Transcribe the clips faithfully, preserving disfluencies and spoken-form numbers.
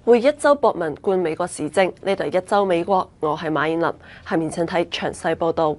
會一周博文觀美國時政，呢度係一周美國，我係馬燕林。下面請睇詳細報導。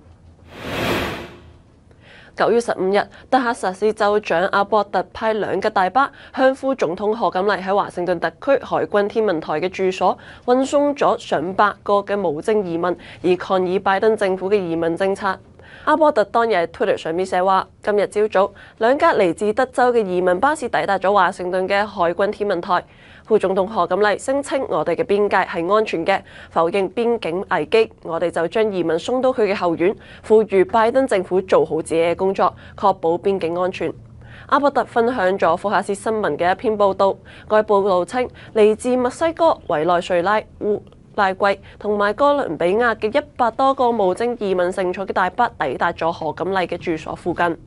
九月十五日，德克薩斯州長阿博特派兩架大巴向副總統賀錦麗喺華盛頓特區海軍天文台嘅住所運送咗上百個嘅無證移民，以抗議拜登政府嘅移民政策。阿博特當日喺 Twitter 上面寫話：今日朝早，兩架嚟自德州嘅移民巴士抵達咗華盛頓嘅海軍天文台。副總統賀錦麗聲稱我哋嘅邊界係安全嘅，否認邊境危機。我哋就將移民送到佢嘅後院，呼籲拜登政府做好自己嘅工作，確保邊境安全。阿博特分享咗福克斯新聞嘅一篇報導，該報導稱嚟自墨西哥、委內瑞拉、烏拉圭同埋哥倫比亞嘅一百多個無證移民乘坐嘅大巴抵達咗賀錦麗嘅住所附近。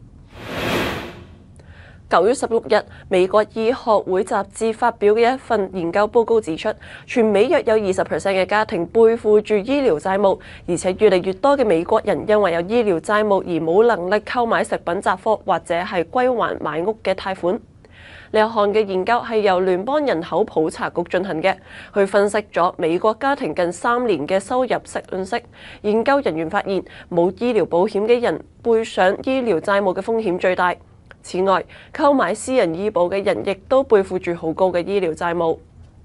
九月十六日，美國醫學會雜誌發表嘅一份研究報告指出，全美約有二十 percent 嘅家庭背負住醫療債務，而且越嚟越多嘅美國人因為有醫療債務而冇能力購買食品雜貨或者係歸還買屋嘅貸款。呢一項嘅研究係由聯邦人口普查局進行嘅，佢分析咗美國家庭近三年嘅收入信息。研究人員發現，冇醫療保險嘅人背上醫療債務嘅風險最大。此外，購買私人醫保嘅人亦都背負住好高嘅醫療債務。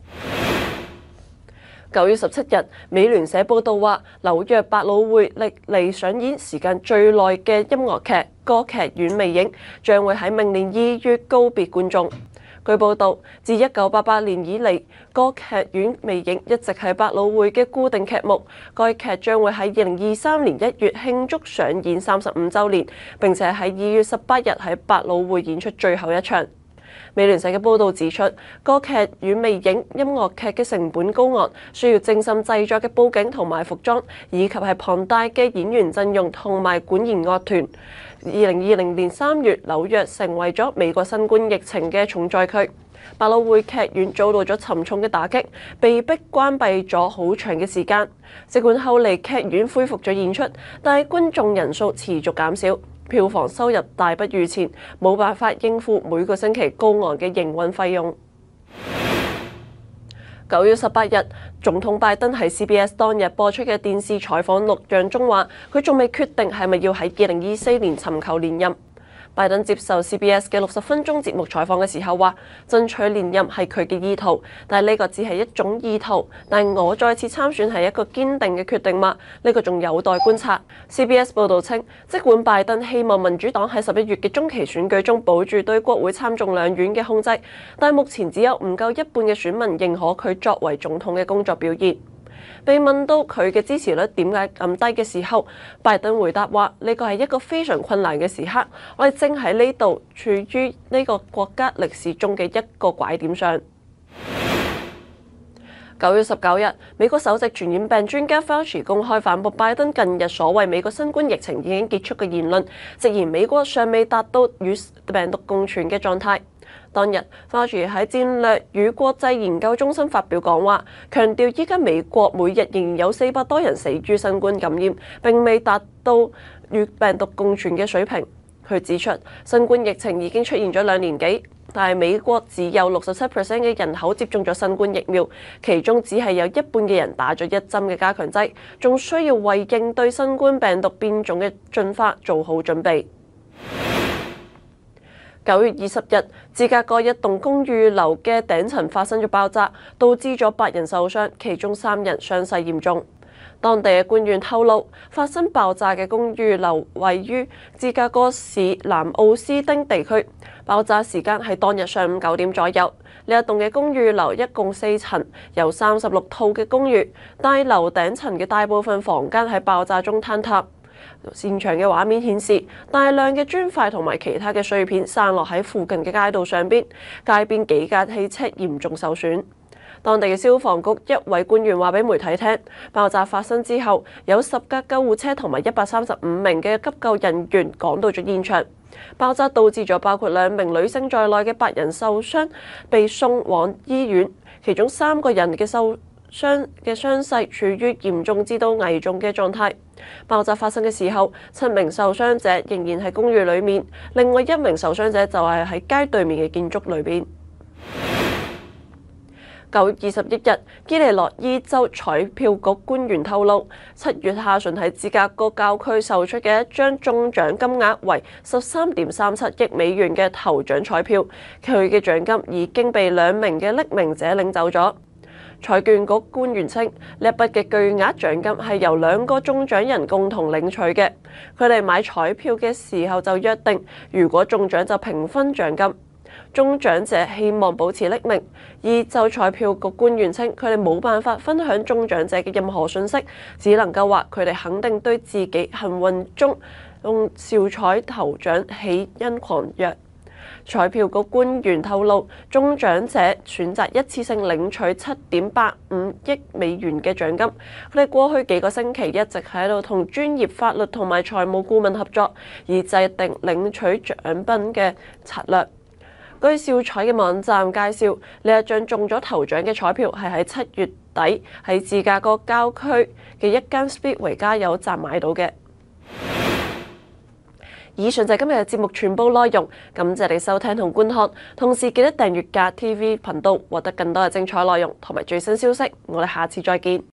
九月十七日，美聯社報道話，紐約百老匯歷嚟上演時間最耐嘅音樂劇《歌劇院魅影》將會喺明年二月告別觀眾。據報道，自一九八八年以嚟，《歌劇院魅影》一直係百老匯嘅固定劇目。該劇將會喺二零二三年一月慶祝上演三十五週年，並且喺二月十八日喺百老匯演出最後一場。美聯社嘅報導指出，《歌劇院魅影》音樂劇嘅成本高昂，需要精心製作嘅佈景同埋服裝，以及係龐大嘅演員陣容同埋管弦樂團。二零二零年三月，紐約成為咗美國新冠疫情嘅重災區，百老匯劇院遭到咗沉重嘅打擊，被迫關閉咗好長嘅時間。儘管後嚟劇院恢復咗演出，但係觀眾人數持續減少，票房收入大不如前，冇辦法應付每個星期高昂嘅營運費用。九月十八日，總統拜登喺 C B S 當日播出嘅電視採訪錄像中話，佢仲未決定係咪要喺二零二四年尋求連任。拜登接受 C B S 嘅六十分鐘節目採訪嘅時候話，爭取連任係佢嘅意圖，但係呢個只係一種意圖。但我再次參選係一個堅定嘅決定嗎？呢個仲有待觀察。C B S 報導稱，儘管拜登希望民主黨喺十一月嘅中期選舉中保住對國會參眾兩院嘅控制，但目前只有唔夠一半嘅選民認可佢作為總統嘅工作表現。被問到佢嘅支持率點解咁低嘅時候，拜登回答話：呢個係一個非常困難嘅時刻，我哋正喺呢度處於呢個國家歷史中嘅一個拐點上。九月十九日，美國首席傳染病專家 Fauci 公開反駁拜登近日所謂美國新冠疫情已經結束嘅言論，直言美國尚未達到與病毒共存嘅狀態。當日 Fauci 喺戰略與國際研究中心發表講話，強調依家美國每日仍然有四百多人死於新冠感染，並未達到與病毒共存嘅水平。佢指出，新冠疫情已經出現咗兩年幾，但係美國只有六十七 percent 嘅人口接種咗新冠疫苗，其中只係有一半嘅人打咗一針嘅加強劑，仲需要為應對新冠病毒變種嘅進化做好準備。九月二十日，芝加哥一棟公寓樓嘅頂層發生咗爆炸，導致咗八人受傷，其中三人傷勢嚴重。當地嘅官員透露，發生爆炸嘅公寓樓位於芝加哥市南奧斯丁地區，爆炸時間係當日上午九點左右。呢一棟嘅公寓樓一共四層，有三十六套嘅公寓，大樓頂層嘅大部分房間喺爆炸中坍塌。現場嘅畫面顯示，大量嘅磚塊同埋其他嘅碎片散落喺附近嘅街道上邊，街邊幾架汽車嚴重受損。當地嘅消防局一位官員話俾媒體聽，爆炸發生之後，有十架救護車同埋一百三十五名嘅急救人員趕到咗現場。爆炸導致咗包括兩名女性在內嘅八人受傷，被送往醫院，其中三個人嘅受傷嘅傷勢處於嚴重至到危重嘅狀態。爆炸發生嘅時候，七名受傷者仍然喺公寓裏面，另外一名受傷者就係喺街對面嘅建築裏邊。 九月二十一日，伊利諾伊州彩票局官員透露，七月下旬喺芝加哥郊區售出嘅一張中獎金額為十三點三七億美元嘅頭獎彩票，佢嘅獎金已經被兩名嘅匿名者領走咗。彩券局官員稱，呢一筆嘅巨額獎金係由兩個中獎人共同領取嘅。佢哋買彩票嘅時候就約定，如果中獎就平分獎金。中獎者希望保持匿名，而州彩票局官員稱，佢哋冇辦法分享中獎者嘅任何信息，只能夠話佢哋肯定對自己幸運中用兆彩頭獎喜欣狂躍。彩票局官員透露，中獎者選擇一次性領取七點八五億美元嘅獎金。佢哋過去幾個星期一直喺度同專業法律同埋財務顧問合作，以制定領取獎品嘅策略。據兆彩嘅網站介紹，呢一張中咗頭獎嘅彩票係喺七月底喺芝加哥郊區嘅一間 Speedway 加油站買到嘅。以上就係今日嘅節目全部內容，感謝你收聽同觀看，同時記得訂閱加 T V 頻道，獲得更多嘅精彩內容同埋最新消息。我哋下次再見。